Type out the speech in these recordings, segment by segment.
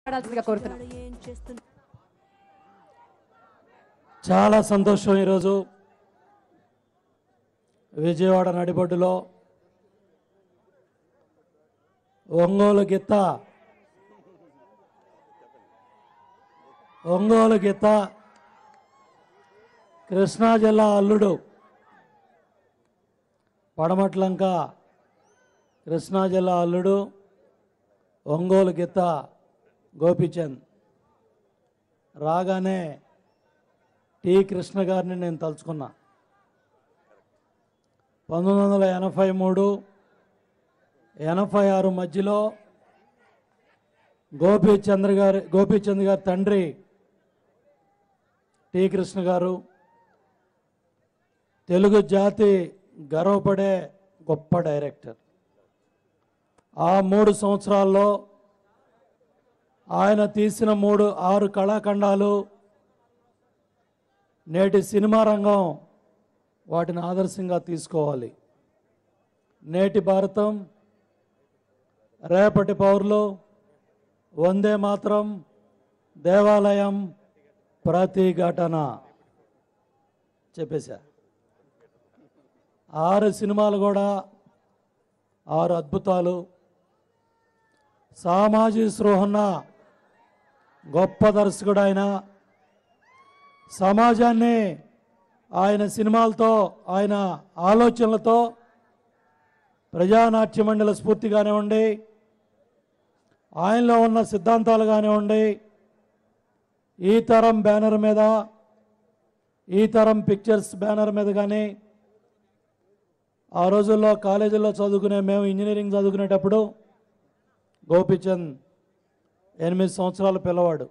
మాట్లాడాల్సిందిగా కోరుతున్నాం. చాలా సంతోషం. ఈరోజు విజయవాడ నడిబొడ్డులో ఒంగోలు గిత్త కృష్ణా జిల్లా అల్లుడు పడమట్లంక కృష్ణా జిల్లా అల్లుడు ఒంగోలు గిత్త గోపిచంద్ రాగానే టి కృష్ణ గారిని నేను తలుచుకున్నా. 1983-86 మధ్యలో గోపిచంద్ గారి తండ్రి టి కృష్ణ గారు తెలుగు జాతి గర్వపడే గొప్ప డైరెక్టర్. ఆ 3 సంవత్సరాల్లో ఆయన తీసిన 6 కళాఖండాలు నేటి సినిమా రంగం వాటిని ఆదర్శంగా తీసుకోవాలి. నేటి భారతం, రేపటి పౌరులు, వందే మాత్రం, దేవాలయం, ప్రతిఘటన చెప్పేశా. 6 సినిమాలు కూడా 6 అద్భుతాలు. సామాజిక స్పృహన్న గొప్ప దర్శకుడు ఆయన. సమాజాన్ని ఆయన సినిమాలతో, ఆయన ఆలోచనలతో, ప్రజానాట్య మండలి స్ఫూర్తి కానివ్వండి, ఆయనలో ఉన్న సిద్ధాంతాలు కానివ్వండి, ఈ తరం బ్యానర్ మీద, ఈ తరం పిక్చర్స్ బ్యానర్ మీద కానీ, ఆ రోజుల్లో కాలేజీల్లో చదువుకునే మేము ఇంజనీరింగ్ చదువుకునేటప్పుడు గోపిచంద్ 8 సంవత్సరాల పిల్లవాడు.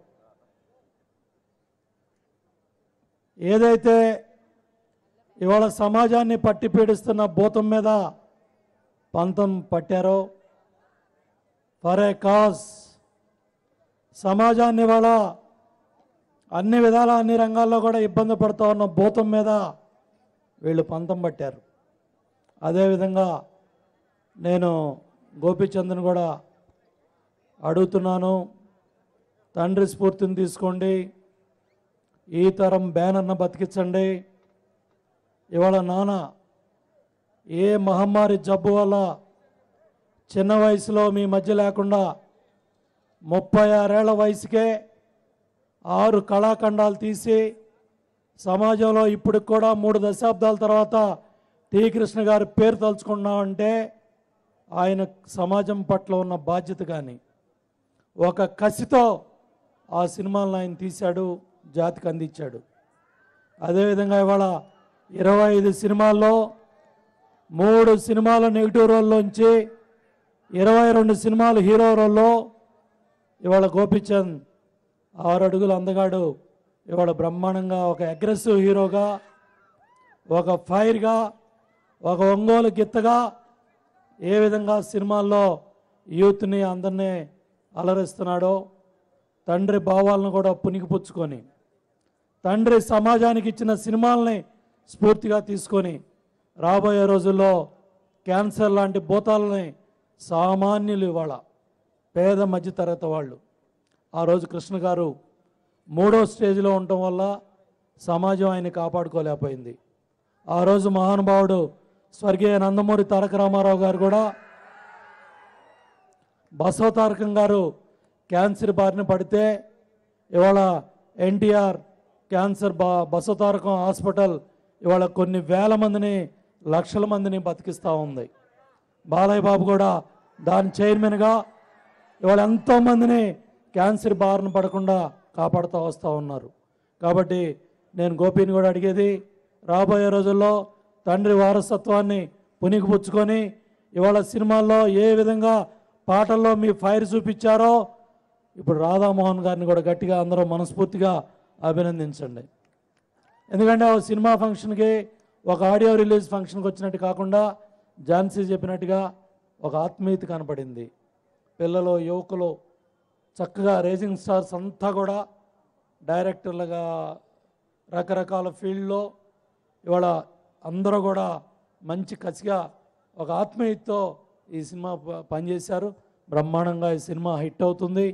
ఏదైతే ఇవాళ సమాజాన్ని పట్టి పీడిస్తున్న భూతం మీద పంతం పట్టారో, ఫర్ ఏ కాజ్, సమాజాన్ని ఇవాళ అన్ని విధాల అన్ని రంగాల్లో కూడా ఇబ్బంది పడుతూ ఉన్న భూతం మీద వీళ్ళు పంతం పట్టారు. అదేవిధంగా నేను గోపిచంద్ని కూడా అడుగుతున్నాను, తండ్రి స్ఫూర్తిని తీసుకోండి, ఈ తరం బ్యానర్ను బతికించండి. ఇవాళ నాన్న ఏ మహమ్మారి జబ్బు వల్ల చిన్న వయసులో మీ మధ్య లేకుండా 36 ఏళ్ల వయసుకే 6 కళాఖండాలు తీసి సమాజంలో ఇప్పుడు కూడా 3 దశాబ్దాల తర్వాత టి కృష్ణ గారి పేరు తలుచుకున్నామంటే ఆయన సమాజం పట్ల ఉన్న బాధ్యత కానీ ఒక కసితో ఆ సినిమాలను ఆయన తీశాడు, జాతికి అందించాడు. అదేవిధంగా ఇవాళ 25 సినిమాల్లో 3 సినిమాల నెగిటివ్ రోల్లోంచి 22 సినిమాలు హీరో రోల్లో ఇవాళ గోపిచంద్ 6 అడుగుల అందగాడు ఇవాళ బ్రహ్మాండంగా ఒక అగ్రెసివ్ హీరోగా, ఒక ఫైర్గా, ఒక ఒంగోలు గిత్తగా ఏ విధంగా సినిమాల్లో యూత్ని అందరినీ అలరిస్తున్నాడో, తండ్రి భావాలను కూడా పుణికిపుచ్చుకొని, తండ్రి సమాజానికి ఇచ్చిన సినిమాలని స్ఫూర్తిగా తీసుకొని రాబోయే రోజుల్లో క్యాన్సర్ లాంటి భూతాలని సామాన్యులు ఇవాళ పేద మధ్యతరగతి వాళ్ళు, ఆ రోజు కృష్ణ గారు 3వ స్టేజ్లో ఉండటం వల్ల సమాజం ఆయన కాపాడుకోలేకపోయింది. ఆ రోజు మహానుభావుడు స్వర్గీయ నందమూరి తారక రామారావు గారు కూడా, బసవతారకం గారు క్యాన్సర్ బారిన పడితే ఇవాళ ఎన్టీఆర్ క్యాన్సర్ బసవతారకం హాస్పిటల్ ఇవాళ కొన్ని వేల మందిని, లక్షల మందిని బతికిస్తూ ఉంది. బాలయ్య బాబు కూడా దాని చైర్మన్గా ఇవాళ ఎంతోమందిని క్యాన్సర్ బారిన పడకుండా కాపాడుతూ వస్తూ ఉన్నారు. కాబట్టి నేను గోపిని కూడా అడిగేది, రాబోయే రోజుల్లో తండ్రి వారసత్వాన్ని పుణికిపుచ్చుకొని ఇవాళ సినిమాల్లో ఏ విధంగా పాటల్లో మీ ఫైర్ చూపించారో ఇప్పుడు రాధామోహన్ గారిని కూడా గట్టిగా అందరూ మనస్ఫూర్తిగా అభినందించండి. ఎందుకంటే ఆ సినిమా ఫంక్షన్కి ఒక ఆడియో రిలీజ్ ఫంక్షన్కి వచ్చినట్టు కాకుండా ఝాన్సీ చెప్పినట్టుగా ఒక ఆత్మీయత కనపడింది. పిల్లలు, యువకులు చక్కగా రేసింగ్ స్టార్స్ అంతా కూడా డైరెక్టర్లుగా రకరకాల ఫీల్డ్లో ఇవాళ అందరూ కూడా మంచి కసిగా ఒక ఆత్మీయతతో ఈ సినిమా పనిచేశారు. బ్రహ్మాండంగా ఈ సినిమా హిట్ అవుతుంది.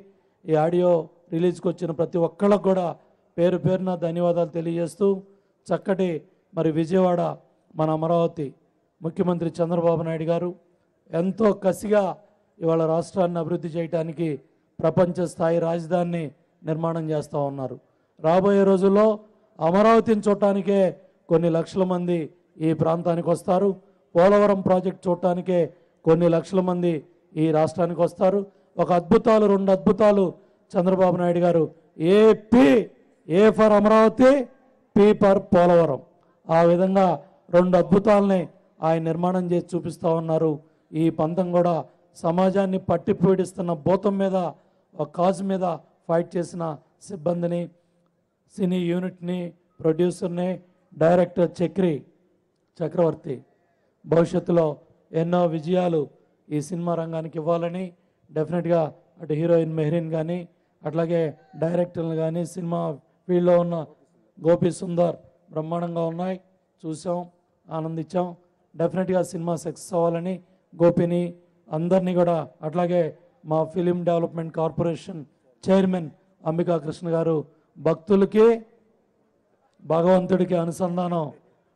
ఈ ఆడియో రిలీజ్కి వచ్చిన ప్రతి ఒక్కళ్ళకు కూడా పేరు పేరున ధన్యవాదాలు తెలియజేస్తూ చక్కటి మరి విజయవాడ మన అమరావతి ముఖ్యమంత్రి చంద్రబాబు నాయుడు గారు ఎంతో కసిగా ఇవాళ రాష్ట్రాన్ని అభివృద్ధి చేయడానికి ప్రపంచ స్థాయి రాజధానిని నిర్మాణం చేస్తూ ఉన్నారు. రాబోయే రోజుల్లో అమరావతిని చూడటానికే కొన్ని లక్షల మంది ఈ ప్రాంతానికి వస్తారు. పోలవరం ప్రాజెక్ట్ చూడటానికే కొన్ని లక్షల మంది ఈ రాష్ట్రానికి వస్తారు. ఒక అద్భుతాలు, రెండు అద్భుతాలు Chandrababu Naidu garu A for Amaravati, P for Polavaram, ఆ విధంగా రెండు అద్భుతాలని ఆయన నిర్మాణం చేసి చూపిస్తూ ఉన్నారు. ఈ పంతం కూడా సమాజాన్ని పట్టి పీడిస్తున్న భూతం మీద, ఒక కాజ్ మీద ఫైట్ చేసిన సిబ్బందిని, సినీ యూనిట్ని, ప్రొడ్యూసర్ని, డైరెక్టర్ చక్రవర్తి భవిష్యత్తులో ఎన్నో విజయాలు ఈ సినిమా రంగానికి ఇవ్వాలని డెఫినెట్గా అటు హీరోయిన్ మెహ్రీన్ కానీ, అట్లాగే డైరెక్టర్లు కానీ, సినిమా ఫీల్డ్లో ఉన్న గోపి సుందర్ బ్రహ్మాండంగా ఉన్నాయి, చూసాం, ఆనందించాం. డెఫినెట్గా సినిమా సక్సెస్ అవ్వాలని గోపిని అందరినీ కూడా, అట్లాగే మా film development corporation chairman Ambika Krishna garu, భక్తులకి భగవంతుడికి అనుసంధానం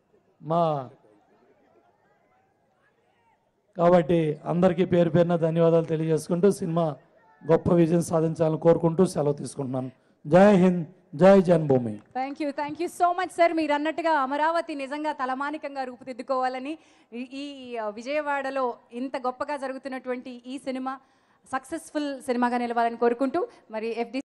కాబట్టి అందరికీ పేరు పేరున ధన్యవాదాలు తెలియజేసుకుంటూ సినిమా గొప్ప విజయం సాధించాలని కోరుకుంటూ సెలవు తీసుకుంటున్నాను. Jai Hind, Jai Janmabhoomi. Thank you so much sir. మీరు అన్నట్టుగా అమరావతి నిజంగా తలమానికంగా రూపుదిద్దుకోవాలని, ఈ విజయవాడలో ఇంత గొప్పగా జరుగుతున్నటువంటి ఈ సినిమా సక్సెస్ఫుల్ సినిమాగా నిలవాలని కోరుకుంటూ మరి FD